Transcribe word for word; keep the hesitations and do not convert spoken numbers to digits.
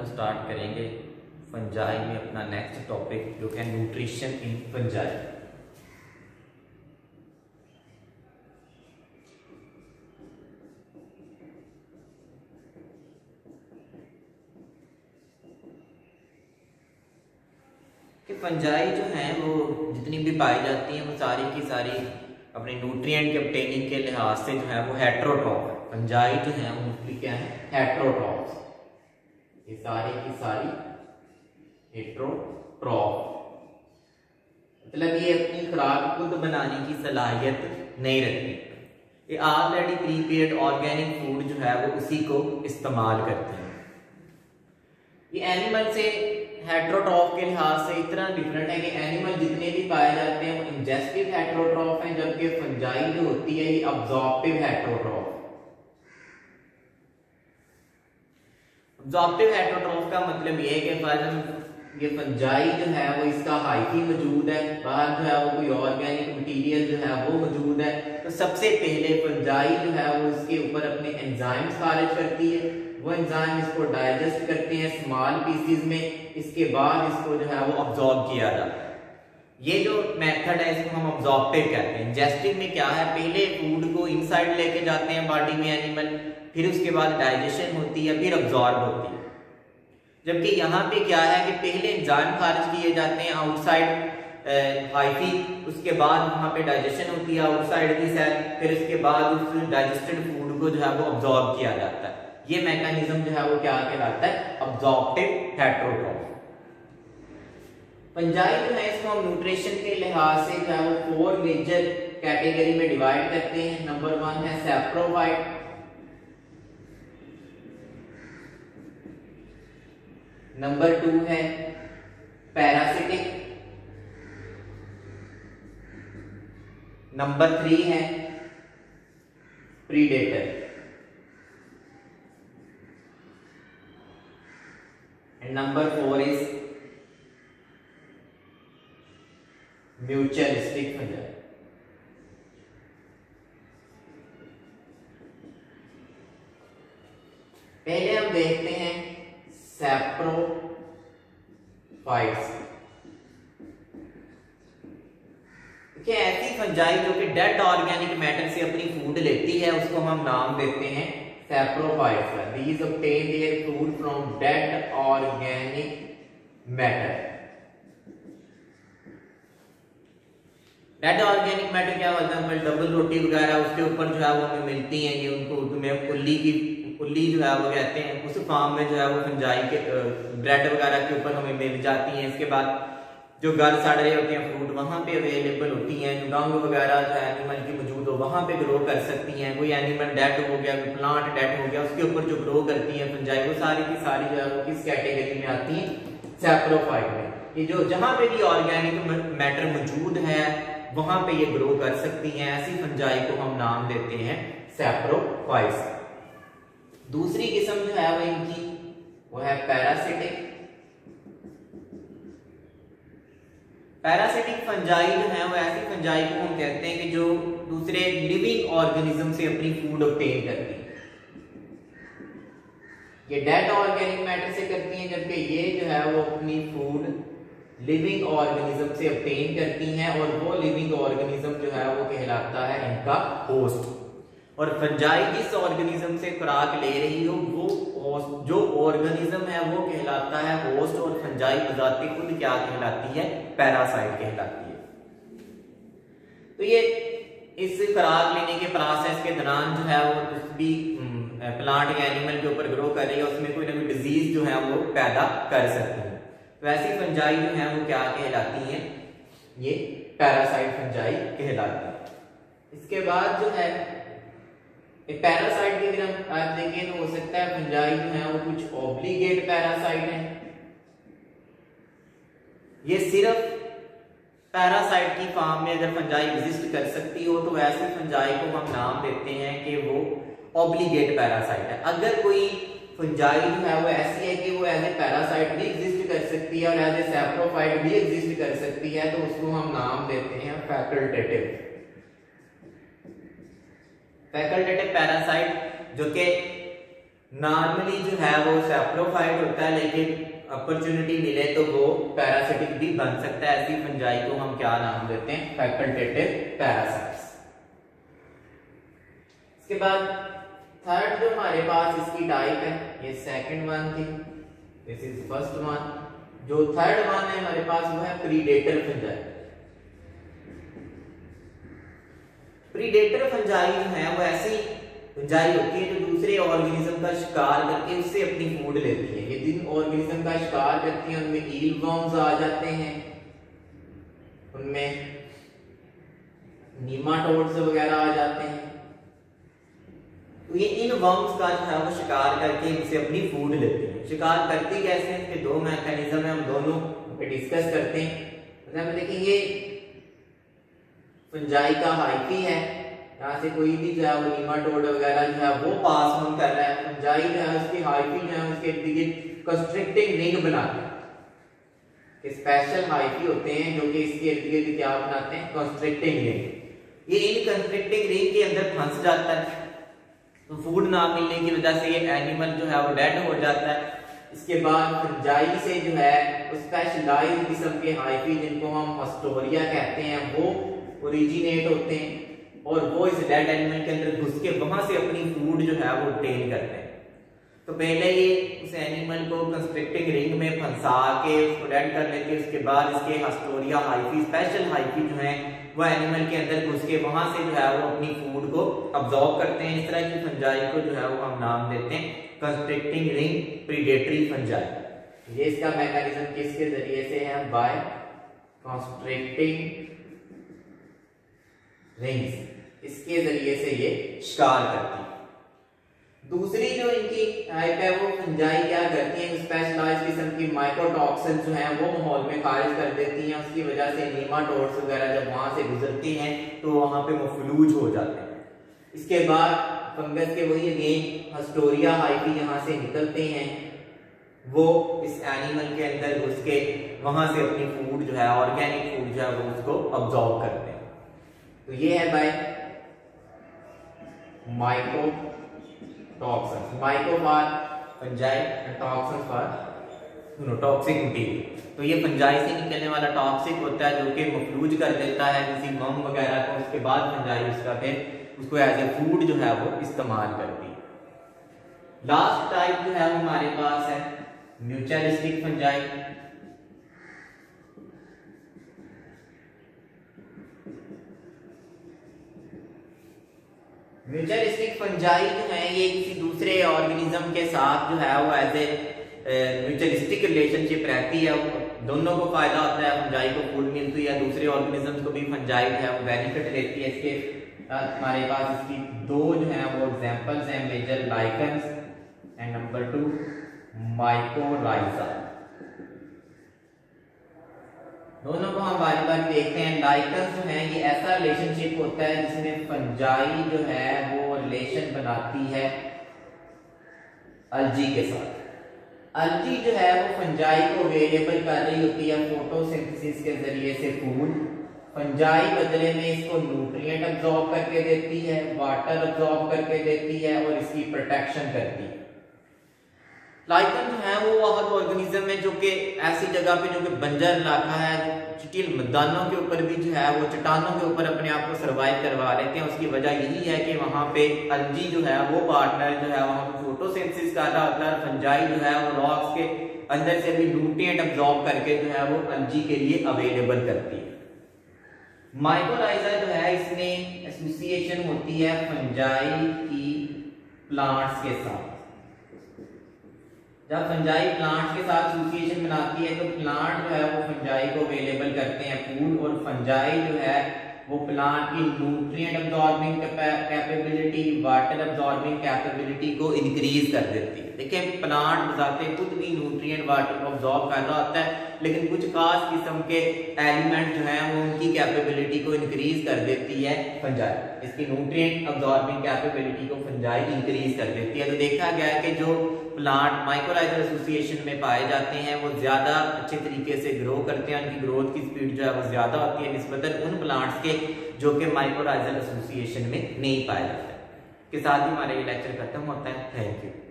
Start करेंगे fungi में अपना नेक्स्ट टॉपिक जो है न्यूट्रिशन इन फंजाई। कि फंजाई जो हैं वो जितनी भी पाई जाती हैं वो सारी की सारी अपने न्यूट्रिएंट के ऑब्टेनिंग के लिहाज से जो है वो हेट्रोट्रॉफ है। फंजाई जो है वो मोस्टली क्या है, हेट्रोट्रॉफ। ये सारी की सारी हेट्रोट्रॉफ, मतलब ये अपनी खुराक खुद बनाने की सलाहियत नहीं रखती। ये ऑलरेडी प्रीपेयर्ड ऑर्गेनिक फूड जो है वो उसी को इस्तेमाल करते हैं। ये एनिमल से हेट्रोट्रॉफ के लिहाज से इतना डिफरेंट है कि एनिमल जितने भी पाए जाते हैं वो इंजेस्टिव हेट्रोट्रॉफ हैं, जबकि फंजाई जो होती है ये अब्जॉर्प्टिव हेट्रोट्रॉफ। अब्जॉर्प्टिव हेट्रोट्रॉफ का मतलब ये है कि फर्ज ये फंजाई जो है वो इसका हाइफी मौजूद है, बाहर जो है वो कोई ऑर्गेनिक मटेरियल जो है वो मौजूद है, तो सबसे पहले फंजाई जो है वो इसके ऊपर अपने एंजाइम्स खारिज करती है। वो एंजाइम इसको डाइजेस्ट करते हैं स्मॉल पीसीज में, इसके बाद इसको जो है वो अब्जॉर्ब किया जाता है। ये जो मेथड है इसको हम अब्जॉर्प्टिव कहते हैं। इंजेस्टिव में क्या है, पहले फूड को इनसाइड लेके जाते हैं बॉडी में एनिमल, फिर उसके बाद डाइजेशन होती है, फिर अब्जॉर्ब होती है। जबकि यहाँ पे क्या है कि पहले एंजाइम खारिज किए जाते हैं आउटसाइड हाइफी, उसके बाद वहाँ पे डाइजेशन होती है आउटसाइड की सेल, फिर उसके बाद उस डाइजेस्टेड फूड को जो है वो अब्जॉर्ब किया जाता है। ये मैकेनिज्म जो है वो क्या कहलाता है, अब्जॉर्प्टिव हेट्रोट्रॉफ। फंजाई जो है इसको हम न्यूट्रिशन के लिहाज से जो है वो फोर मेजर कैटेगरी में डिवाइड करते हैं। नंबर वन है सैप्रोफाइट, नंबर टू है पैरासिटिक, नंबर थ्री है predator, and number four is mutualistic fungi। पहले हम देखते हैं सैप्रोफाइट्स। देखिए ऐसी फंजाई जो कि डेड ऑर्गेनिक मैटर से अपनी फूड लेती है उसको हम नाम देते हैं saprophytes। These obtain their food from dead organic matter। Dead organic matter क्या होता है, डबल रोटी वगैरह उसके ऊपर जो है वो हमें मिलती हैं, ये उनको उर्दू में पुल्ली की पुल्ली जो है वो कहते हैं। उस फार्म में जो है वो फंजाई के ब्रेड वगैरह के ऊपर हमें मिल जाती हैं। इसके बाद जो गल सड़ रहे होते हैं फ्रूट वहां पे अवेलेबल होती हैं। जो रंग वगैरह जो एनिमल की मौजूद हो वहां पे ग्रो कर सकती हैं। कोई एनिमल डेड हो गया, कोई प्लांट डेड हो गया, उसके ऊपर जो ग्रो करती हैं फंजाई, वो सारी की सारी जो है वो किस कैटेगरी में आती हैं, सैप्रोफाइट में। ये जो जहां पे भी ऑर्गेनिक मैटर मौजूद है वहां पे ये ग्रो कर सकती हैं। ऐसी फंजाई को हम नाम देते हैं सैप्रोफाइट्स। दूसरी किस्म जो है वो इनकी वो है पैरासिटिक। पैरासिटिक फंजाई जो है वो ऐसी फंजाई को हम कहते हैं कि जो दूसरे लिविंग ऑर्गेनिज्म से अपनी फूड ऑब्टेन करती है। ये डेड ऑर्गेनिक मैटर से करती हैं, जबकि ये जो है वो अपनी फूड लिविंग ऑर्गेनिज्म से ऑब्टेन करती हैं, और वो लिविंग ऑर्गेनिज्म जो है वो कहलाता है इनका होस्ट। और फंजाई जिस ऑर्गेनिज्म से खुराक ले रही हो वो जो ऑर्गेनिज्म है वो कहलाता है होस्ट, और फंजाई बजाती खुद क्या कहलाती है, पैरासाइट कहलाती है। तो ये इस खुराक लेने के प्रोसेस के दौरान जो है वो कुछ भी प्लांट या एनिमल के ऊपर ग्रो कर रही है उसमें कोई ना कोई डिजीज जो है वो पैदा कर सकती है। तो ऐसी फंजाई जो है वो क्या कहलाती है, ये पैरासाइट फंजाई कहलाती है। इसके बाद जो है पैरासाइट की अगर हम आज देखें तो हो सकता है फंजाई जो है वो कुछ ऑब्लिगेट पैरासाइट है। ये सिर्फ पैरासाइट की फॉर्म में अगर फंजाई एग्जिस्ट कर सकती हो तो ऐसी फंजाई को हम नाम देते हैं कि वो ऑब्लिगेट पैरासाइट है। अगर कोई फंजाई जो है वो ऐसी है कि वो एज ए पैरासाइट भी एग्जिस्ट कर सकती है और एज ए सैप्रोफाइट भी एग्जिस्ट कर सकती है तो उसको हम नाम देते हैं फैकल्टेटिव फैकल्टेटिव पैरासाइट, जो कि नॉर्मली जो है वो सैप्रोफाइट होता है, लेकिन अपॉर्चुनिटी मिले तो वो पैरासिटिक भी बन सकता है। ऐसी फंजाई को हम क्या नाम देते हैं? Facultative parasites. इसके बाद थर्ड जो हमारे पास इसकी टाइप है, ये सेकंड वन थी, दिस इज फर्स्ट वन। जो थर्ड वन है हमारे पास वो है प्रीडेटर फंजाई। प्रीडेटर फंजाई जो है वो ऐसी फंजाई होती है जो दूसरे ऑर्गेनिज्म का शिकार करके उससे अपनी फूड लेती है। ये जिन ऑर्गेनिज्म का शिकार करती हैं उनमें ईलवर्म्स आ जाते हैं, उनमें नीमाटोड्स वगैरह आ जाते हैं। तो ये इन वर्म्स का जो है वो शिकार करके इनसे अपनी फूड लेती है। शिकार करती कैसे हैं? इसके दो मैकेनिज्म है, हम दोनों पे डिस्कस करते हैं। देखिए फंजाई का हाइफी है, यहाँ से कोई भी जो है वो नीमाटोड वगैरह जो है वो पास ऑन कर रहा है। फंजाई जो है उसकी हाइफी जो है उसके इर्द गिर्द कंस्ट्रिक्टिंग रिंग बनाते हैं। स्पेशल हाइफी होते हैं जो कि इसके इर्द गिर्द क्या बनाते हैं? Constricting ring. ये इन कंस्ट्रिक्टिंग रिंग के अंदर फंस जाता है, तो फूड ना मिलने की वजह से ये एनिमल जो है वो डेड हो जाता है। इसके बाद फंजाई से जो है स्पेशलाइज्ड किस्म के हाइफी जिनको हम हस्टोरिया कहते हैं वो ओरिजिनेट होते हैं और वो इस डेड एनिमल के अंदर घुस के वहां से अपनी फूड जो है वो ऑब्टेन करते हैं। तो पहले ये उस एनिमल को कंस्ट्रिक्टिंग रिंग में फंसा के उसको डेड कर लेते हैं। उसके बाद इसके हस्टोरिया हाइफी, स्पेशल हाइफी जो है वो एनिमल के अंदर घुस के वहां से जो है वो अपनी फूड को अब्सॉर्ब करते हैं। इस तरह की फंजाई को जो है वो हम नाम देते हैं कंस्ट्रिक्टिंग रिंग प्रीडेटरी फंजाई। ये इसका मैकेनिज्म किसके जरिए से है? बाय कंस्ट्रिक्टिंग रिंग्स, इसके जरिए से ये शिकार करती है। दूसरी जो इनकी टाइप है वो फंजाई क्या करती है? स्पेशलाइज्ड किस्म की माइकोटॉक्सिन जो है वो माहौल में खारिज कर देती हैं। उसकी वजह से नीमाटोड्स वगैरह जब वहां से गुजरती हैं तो वहां पे मफलूज हो जाते हैं। इसके बाद फंगस के वही अगेन हस्टोरिया हाइफी यहाँ से निकलते हैं, वो इस एनिमल के अंदर घुस के वहां से अपनी फूड जो है ऑर्गेनिक फूड जो है वो उसको अब्सॉर्ब करते हैं। तो ये है by mycotoxin, myco for fungi and toxin for no toxic material. तो ये फंजाई से निकलने वाला टॉक्सिक होता है जो कि मफलूज कर देता है किसी वर्म वगैरह को। उसके बाद फंजाई उसका फिर उसको एज ए फूड जो है वो इस्तेमाल करती है। लास्ट टाइप जो है वो हमारे पास है म्यूचुअलिस्टिक फंजाई। म्यूचुअलिस्टिक फंजाई जो है ये किसी दूसरे ऑर्गेनिज्म के साथ जो है वो एज ए म्यूचुअलिस्टिक रिलेशनशिप रहती है। दोनों को फायदा होता है, फंजाई को फूड मिलती है, दूसरे ऑर्गेनिज्म को भी फंजाई जो है वो बेनिफिट देती है। इसके हमारे पास इसकी दो जो है वो एग्जांपल्स हैं, major lichens and number two mycorrhiza. दोनों को हम बारी बारी देखते हैं। लाइकन्स जो है ये ऐसा रिलेशनशिप होता है जिसमें फंजाई जो है वो रिलेशन बनाती है अलजी के साथ। अलजी जो है वो फंजाई को अवेलेबल कर रही होती है फोटोसिंथेसिस के जरिए से फूड। फंजाई बदले में इसको न्यूट्रिएंट अब्सॉर्ब करके देती है, वाटर अब्सॉर्ब करके देती है और इसकी प्रोटेक्शन करती है। लाइकन जो है वो वह ऑर्गेनिज्म है जो कि ऐसी जगह पे जो कि बंजर इलाका है, चटील मैदानों के ऊपर भी जो है वो चट्टानों के ऊपर अपने आप को सर्वाइव करवा लेते हैं। उसकी वजह यही है कि वहां पे अलजी जो है वो पार्टनर जो है वहां पे फोटोसिंथेसिस कर रहा होता है। फंजाई जो है वो रॉक्स के अंदर से भी न्यूट्रिएंट अब्सॉर्ब करके जो है वो अलजी के लिए अवेलेबल करती है। माइकोराइजा जो है इसमें एसोसिएशन होती है फंजाई की प्लांट्स के साथ। जब फंजाई प्लांट्स के साथ एसोसिएशन बनाती है तो प्लांट जो है वो फंजाई को अवेलेबल करते हैं फूड, और फंजाई जो है वो प्लांट की nutrient absorbing capability, water absorbing capability को इंक्रीज कर देती है। देखिए प्लांट बताते खुद भी न्यूट्रिएंट वाटर को अब्सॉर्ब कर रहा होता है, लेकिन कुछ खास किस्म के एलिमेंट जो हैं वो उनकी कैपेबिलिटी को इंक्रीज कर देती है फंजाई। इसकी न्यूट्रिएंट अब्सॉर्बिंग कैपेबिलिटी को फंजाई इंक्रीज कर देती है। तो देखा गया है कि जो प्लांट माइकोराइजल एसोसिएशन में पाए जाते हैं वो ज्यादा अच्छे तरीके से ग्रो करते हैं, उनकी ग्रोथ की स्पीड जो है वो ज्यादा होती है निस्बतन उन प्लांट्स के जो कि माइकोराइजल एसोसिएशन में नहीं पाए जाते। के साथ ही हमारा ये लेक्चर खत्म होता है। Thank you.